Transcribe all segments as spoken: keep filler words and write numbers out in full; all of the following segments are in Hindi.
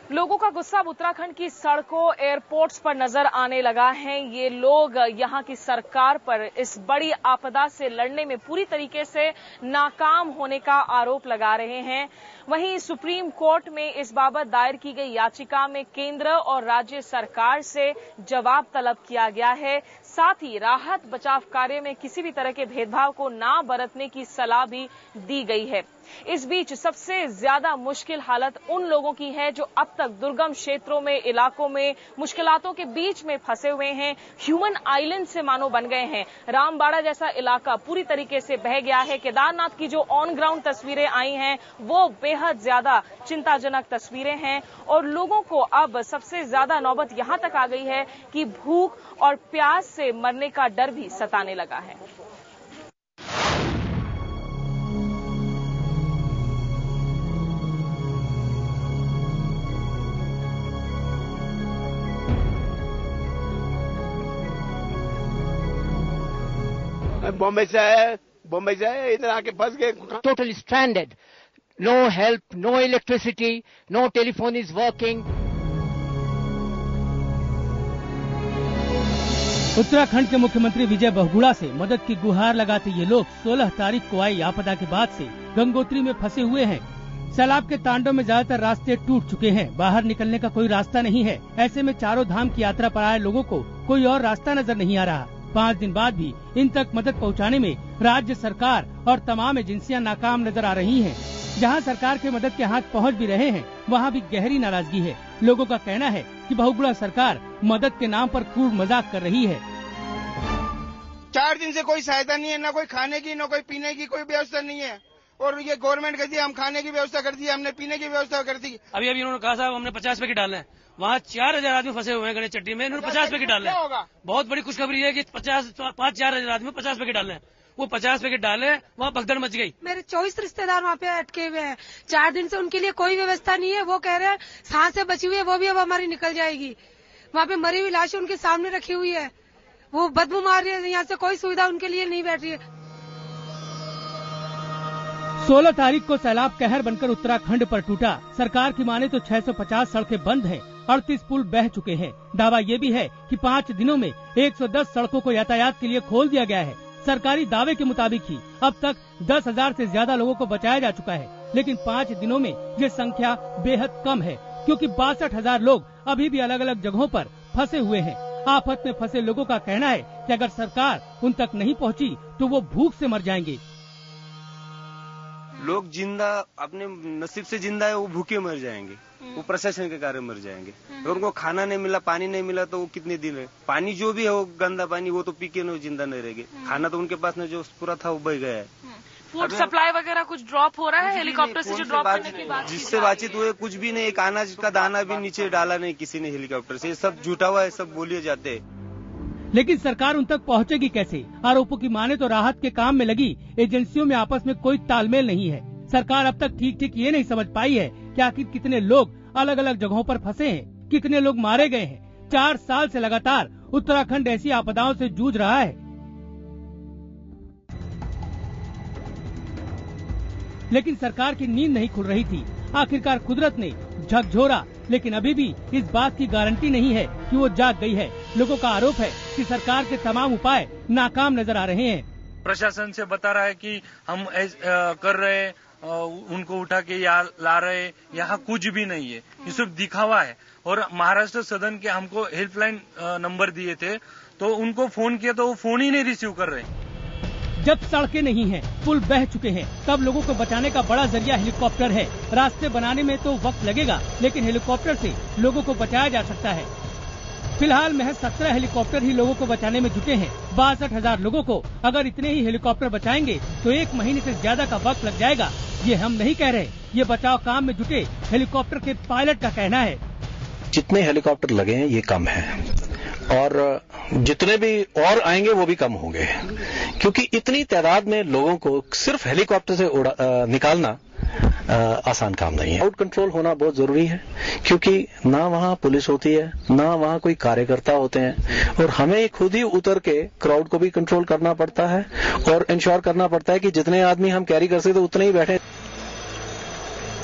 लोगों का गुस्सा अब उत्तराखंड की सड़कों, एयरपोर्ट्स पर नजर आने लगा है। ये लोग यहां की सरकार पर इस बड़ी आपदा से लड़ने में पूरी तरीके से नाकाम होने का आरोप लगा रहे हैं। वहीं सुप्रीम कोर्ट में इस बाबत दायर की गई याचिका में केंद्र और राज्य सरकार से जवाब तलब किया गया है। साथ ही राहत बचाव कार्य में किसी भी तरह के भेदभाव को ना बरतने की सलाह भी दी गई है। इस बीच सबसे ज्यादा मुश्किल हालत उन लोगों की है जो अब तक दुर्गम क्षेत्रों में, इलाकों में मुश्किलातों के बीच में फंसे हुए हैं। ह्यूमन आइलैंड से मानो बन गए हैं। रामबाड़ा जैसा इलाका पूरी तरीके से बह गया है। केदारनाथ की जो ऑन ग्राउंड तस्वीरें आई हैं वो बेहद ज्यादा चिंताजनक तस्वीरें हैं और लोगों को अब सबसे ज्यादा नौबत यहां तक आ गई है कि भूख और प्यास से मरने का डर भी सताने लगा है। बॉम्बे से आए बॉम्बे से आए इधर आके फंस गए। Totally stranded, no help, no electricity, no telephone is working. Uttarakhand के मुख्यमंत्री विजय बहुगुणा से मदद की गुहार लगाते ये लोग सोलह तारीख को आई आपदा के बाद से गंगोत्री में फंसे हुए हैं। सैलाब के तांडव में ज्यादातर रास्ते टूट चुके हैं। बाहर निकलने का कोई रास्ता नहीं है। ऐसे में चारों धाम की यात्रा पर आए लोगों को कोई और रास्ता नजर नहीं आ रहा। पाँच दिन बाद भी इन तक मदद पहुंचाने में राज्य सरकार और तमाम एजेंसियां नाकाम नजर आ रही हैं। जहां सरकार के मदद के हाथ पहुंच भी रहे हैं, वहां भी गहरी नाराजगी है। लोगों का कहना है कि बहुगुणा सरकार मदद के नाम पर कूड़ मजाक कर रही है। चार दिन से कोई सहायता नहीं है, न कोई खाने की न कोई पीने की कोई व्यवस्था नहीं है। और ये गवर्नमेंट कहती है हम खाने की व्यवस्था कर दी, हमने पीने की व्यवस्था कर दी। अभी अभी उन्होंने कहा साहब हमने पचास पैकेट डालना है। वहाँ चार हजार आदमी फंसे हुए हैं गणेश चट्टी में, इन्होंने पचास पैकेट डालना है। बहुत बड़ी खुशखबरी है कि पचास पाँच चार हजार आदमी पचास पैकेट डालना है। वो पचास पैकेट डाले, वहाँ भगदड़ मच गई। मेरे चौबीस रिश्तेदार वहाँ पे अटके हुए हैं। चार दिन से उनके लिए कोई व्यवस्था नहीं है। वो कह रहे हैं सांसें बची हुई है, वो भी अब हमारी निकल जाएगी। वहाँ पे मरी हुई लाशें उनके सामने रखी हुई है। वो बदबू मार रही है। यहाँ से कोई सुविधा उनके लिए नहीं बैठ रही है। सोलह तारीख को सैलाब कहर बनकर उत्तराखंड पर टूटा। सरकार की माने तो छह सौ पचास सड़कें बंद हैं, अड़तीस पुल बह चुके हैं। दावा ये भी है कि पाँच दिनों में एक सौ दस सड़कों को यातायात के लिए खोल दिया गया है। सरकारी दावे के मुताबिक ही अब तक दस हजार से ज्यादा लोगों को बचाया जा चुका है, लेकिन पाँच दिनों में ये संख्या बेहद कम है, क्योंकि बासठ हजार लोग अभी भी अलग अलग जगहों पर फंसे हुए हैं। आफत में फंसे लोगों का कहना है कि अगर सरकार उन तक नहीं पहुंची तो वो भूख से मर जाएंगे। लोग जिंदा अपने नसीब से जिंदा है, वो भूखे मर जाएंगे, वो प्रशासन के कारण मर जाएंगे। और उनको खाना नहीं मिला, पानी नहीं मिला तो वो कितने दिन है। पानी जो भी है वो गंदा पानी, वो तो पी के नहीं जिंदा नहीं रहेंगे। खाना तो उनके पास न जो पूरा था वो बह गया है। फूड सप्लाई वगैरह कुछ ड्रॉप हो रहा है हेलीकॉप्टर से? जो ड्रॉप करने की बात जिससे बातचीत हुए कुछ भी नहीं, एक अनाज का दाना भी नीचे डाला नहीं किसी ने हेलीकॉप्टर से। सब झूठा हुआ है, सब बोलिए जाते हैं। लेकिन सरकार उन तक पहुंचेगी कैसे? आरोपों की माने तो राहत के काम में लगी एजेंसियों में आपस में कोई तालमेल नहीं है। सरकार अब तक ठीक ठीक ये नहीं समझ पाई है कि आखिर कितने लोग अलग अलग जगहों पर फंसे हैं, कितने लोग मारे गए हैं। चार साल से लगातार उत्तराखंड ऐसी आपदाओं से जूझ रहा है, लेकिन सरकार की नींद नहीं खुल रही थी। आखिरकार कुदरत ने झकझोरा, लेकिन अभी भी इस बात की गारंटी नहीं है कि वो जाग गई है। लोगों का आरोप है कि सरकार के तमाम उपाय नाकाम नजर आ रहे हैं। प्रशासन से बता रहा है कि हम कर रहे हैं, उनको उठा के यहाँ ला रहे, यहाँ कुछ भी नहीं है, ये सिर्फ दिखावा है। और महाराष्ट्र सदन के हमको हेल्पलाइन नंबर दिए थे, तो उनको फोन किया तो वो फोन ही नहीं रिसीव कर रहे। जब सड़कें नहीं हैं, पुल बह चुके हैं, तब लोगों को बचाने का बड़ा जरिया हेलीकॉप्टर है। रास्ते बनाने में तो वक्त लगेगा, लेकिन हेलीकॉप्टर से लोगों को बचाया जा सकता है। फिलहाल महज सत्रह हेलीकॉप्टर ही लोगों को बचाने में जुटे हैं। बासठ हजार लोगों को अगर इतने ही हेलीकॉप्टर बचाएंगे तो एक महीने से ज्यादा का वक्त लग जाएगा। ये हम नहीं कह रहे, ये बचाव काम में जुटे हेलीकॉप्टर के पायलट का कहना है। जितने हेलीकॉप्टर लगे हैं ये कम है, और जितने भी और आएंगे वो भी कम होंगे, क्योंकि इतनी तादाद में लोगों को सिर्फ हेलीकॉप्टर से उड़ा, आ, निकालना आ, आसान काम नहीं है। क्राउड कंट्रोल होना बहुत जरूरी है, क्योंकि ना वहाँ पुलिस होती है, ना वहाँ कोई कार्यकर्ता होते हैं, और हमें खुद ही उतर के क्राउड को भी कंट्रोल करना पड़ता है और इंश्योर करना पड़ता है कि जितने आदमी हम कैरी कर सकते उतने ही बैठे।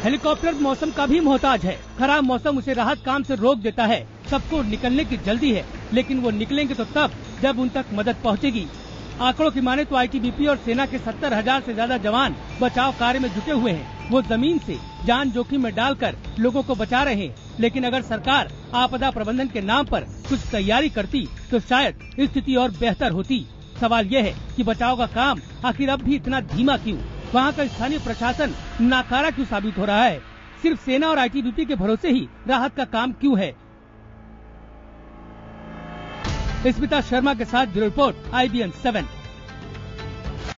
हेलीकॉप्टर मौसम का भी मोहताज है। खराब मौसम उसे राहत काम से रोक देता है। सबको निकलने की जल्दी है, लेकिन वो निकलेंगे तो तब जब उन तक मदद पहुंचेगी। आंकड़ों की माने तो आईटीबीपी और सेना के सत्तर हजार से ज्यादा जवान बचाव कार्य में जुटे हुए हैं। वो जमीन से जान जोखिम में डालकर लोगों को बचा रहे हैं। लेकिन अगर सरकार आपदा प्रबंधन के नाम पर कुछ तैयारी करती तो शायद स्थिति और बेहतर होती। सवाल ये है कि बचाव का काम आखिर अब भी इतना धीमा क्यों? वहाँ का स्थानीय प्रशासन नाकारा क्यों साबित हो रहा है? सिर्फ सेना और आईटीबीपी के भरोसे ही राहत का काम क्यों है? स्मिता शर्मा के साथ bureau report I B N seven.